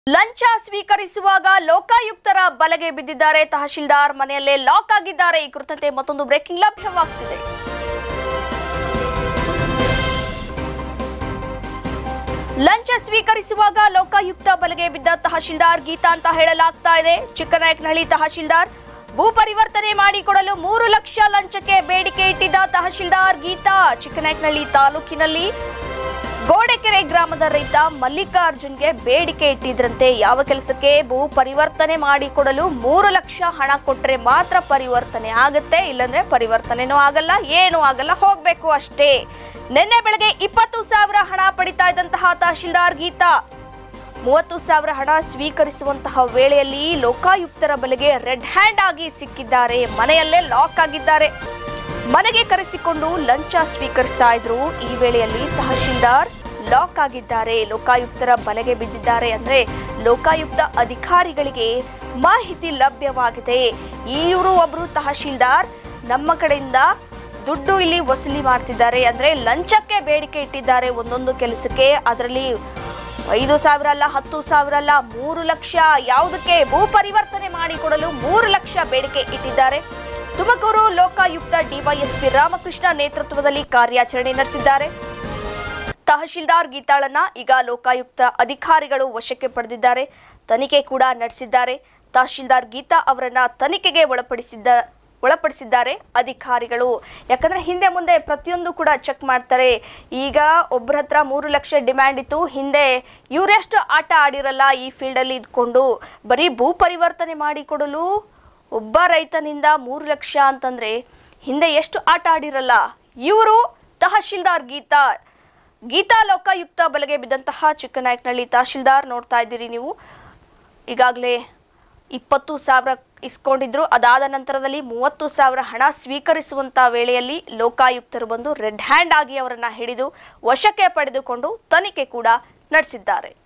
ಲಂಚ ಸ್ವೀಕರಿಸುವಾಗ ಲೋಕಾಯುಕ್ತರ ಬಲೆಗೆ ಬಿದ್ದಿದ್ದಾರೆ ತಹಶೀಲ್ದಾರ್ ಮನೆಯಲ್ಲೇ ಲಾಕ್ ಆಗಿದ್ದಾರೆ ಈ ಕುರಿತಂತೆ ಮತ್ತೊಂದು ಬ್ರೇಕಿಂಗ್ ಲಭ್ಯವಾಗ್ತಿದೆ ಲಂಚ ಸ್ವೀಕರಿಸುವಾಗ ಲೋಕಾಯುಕ್ತ ಬಲೆಗೆ ಬಿದ್ದ ತಹಶೀಲ್ದಾರ್ ಗೀತಾ ಅಂತ ಹೇಳಲಾಗ್ತಾ ಇದೆ ಚಿಕ್ಕನಾಯಕನಹಳ್ಳಿ ತಹಶೀಲ್ದಾರ್ ಭೂ ಪರಿವರ್ತನೆ ಮಾಡಿಕೊಡಲು 3 ಲಕ್ಷ ಲಂಚಕ್ಕೆ ಬೇಡಿಕೆ ಇಟ್ಟಿದ್ದ ತಹಶೀಲ್ದಾರ್ ಗೀತಾ ಚಿಕ್ಕನಾಯಕನಹಳ್ಳಿ ತಾಲೂಕಿನಲ್ಲಿ ಗೋಡೆಕೆರೆ ಗ್ರಾಮದ ರೈತ ಮಲ್ಲಿಕಾರ್ಜುನ್ಗೆ ಬೇಡಿಕೆ ಇಟ್ಟಿದ್ರಂತೆ ಯಾವ ಕೆಲಸಕ್ಕೆ ಭೂ ಪರಿವರ್ತನೆ ಮಾಡಿಕೊಡಲು 3 ಲಕ್ಷ ಹಣ ಕೊಟ್ಟರೆ ಮಾತ್ರ ಪರಿವರ್ತನೆ ಆಗುತ್ತೆ ಇಲ್ಲಂದ್ರೆ ಪರಿವರ್ತನೆನೂ ಆಗಲ್ಲ ಏನೂ ಆಗಲ್ಲ ಹೋಗಬೇಕು ಅಷ್ಟೇ ನಿನ್ನೆ ಬೆಳಗ್ಗೆ 20,000 ಹಣ ಪಡಿತಾ ಇದ್ದಂತಹ ತಹಶೀಲ್ದಾರ್ ಗೀತಾ 30,000 ಹಣ ಸ್ವೀಕರಿಸುವಂತಹ ವೇಳೆಯಲ್ಲಿ ಲೋಕಾಯುಕ್ತರ ಬಲೆಗೆ ರೆಡ್ ಹ್ಯಾಂಡ್ ಆಗಿ ಸಿಕ್ಕಿದ್ದಾರೆ ಮನೆಯಲ್ಲೇ ಲಾಕ್ ಆಗಿದ್ದಾರೆ ಮನೆಗೆ ಕರೆಸಿಕೊಂಡು ಲಂಚ ಸ್ವೀಕರಿಸ್ತಾ ಇದ್ರು ಈ ವೇಳೆಯಲ್ಲಿ ತಹಶೀಲ್ದಾರ್ ಲಾಕ್ ಆಗಿದ್ದಾರೆ ಲೋಕಾಯುಕ್ತರ ಬಲೆಗೆ ಬಿದ್ದಿದ್ದಾರೆ ಅಂದ್ರೆ ಲೋಕಾಯುಕ್ತ ಅಧಿಕಾರಿಗಳಿಗೆ ಮಾಹಿತಿ ಲಭ್ಯವಾಗಿದೆ ಇವರು ಒಬ್ರು ತಹಶೀಲ್ದಾರ್ ನಮ್ಮ ಕಡೆಯಿಂದ ದುಡ್ಡು ಇಲ್ಲಿ ವಸೂಲಿ ಮಾಡ್ತಿದ್ದಾರೆ ಅಂದ್ರೆ ಲಂಚಕ್ಕೆ ಬೇಡಿಕೆ ಇಟ್ಟಿದ್ದಾರೆ ಒಂದೊಂದು ಕೆಲಸಕ್ಕೆ ಅದರಲ್ಲಿ 5,000 ಅಲ್ಲ 10,000 ಅಲ್ಲ 3 ಲಕ್ಷ ಯಾವುದಕ್ಕೆ ಭೂ ಪರಿವರ್ತನೆ ಮಾಡಿಕೊಡಲು 3 ಲಕ್ಷ ಬೇಡಿಕೆ ಇಟ್ಟಿದ್ದಾರೆ ತುಮಕೂರು ಲೋಕಾಯುಕ್ತ ಡಿವೈಎಸ್ಪಿ ರಾಮಕೃಷ್ಣ ನೇತೃತ್ವದಲ್ಲಿ ಕಾರ್ಯಾಚರಣೆ ನಡೆಸಿದ್ದಾರೆ ತಹಶೀಲ್ದಾರ್ ಗೀತಾಳನ್ನ ಈಗ ಲೋಕಾಯುಕ್ತ ಅಧಿಕಾರಿಗಳು ವಶಕ್ಕೆ ಪಡೆದಿದ್ದಾರೆ ತನಿಖೆ ಕೂಡ ನಡೆಸಿದ್ದಾರೆ ತಹಶೀಲ್ದಾರ್ ಗೀತಾ ಅವರನ್ನ ತನಿಖೆಗೆ ಒಳಪಡಿಸಿದ್ದಾರೆ ಅಧಿಕಾರಿಗಳು ಯಾಕಂದ್ರೆ ಹಿಂದೆ ಮುಂದೆ ಪ್ರತಿಯೊಂದು ಕೂಡ ಚೆಕ್ ಮಾಡ್ತಾರೆ ಈಗ ಒಬ್ಬರ ಹತ್ರ 3 ಲಕ್ಷ ಡಿಮ್ಯಾಂಡ್ ಇತ್ತು ಹಿಂದೆ ಇವರೆಷ್ಟು ಆಟ ಆಡಿರಲ್ಲ ಈ ಫೀಲ್ಡಲ್ಲಿ ಇದ್ಕೊಂಡು ಬರೀ ಭೂ ಪರಿವರ್ತನೆ ಮಾಡಿಕೊಡಲು ಒಬ್ಬ ರೈತನಿಂದ 3 ಲಕ್ಷ ಅಂತಂದ್ರೆ ಹಿಂದೆ ಎಷ್ಟು ಆಟ ಆಡಿರಲ್ಲ ಇವರು ತಹಶೀಲ್ದಾರ್ ಗೀತಾ ಲೋಕಾಯುಕ್ತ ಬಲೆಗೆ ಬಿದ್ದಂತಹ ಚಿಕ್ಕನಾಯಕನಹಳ್ಳಿ ತಹಶೀಲ್ದಾರ್ ನೋಡ್ತಾ ಇದ್ದೀರಿ ನೀವು ಈಗಾಗಲೇ 20,000 ಇಸ್ಕೊಂಡಿದ್ರು ಅದಾದ ನಂತರದಲ್ಲಿ 30,000 ಹಣ ಸ್ವೀಕರಿಸುವಂತ ವೇಳೆಯಲ್ಲಿ ಲೋಕಾಯುಕ್ತರು ಬಂದು ರೆಡ್ ಹ್ಯಾಂಡ್ ಆಗಿ ಅವರನ್ನ ಹಿಡಿದು ವಶಕ್ಕೆ ಪಡೆದುಕೊಂಡು ತನಿಖೆ ಕೂಡ ನಡೆಸಿದ್ದಾರೆ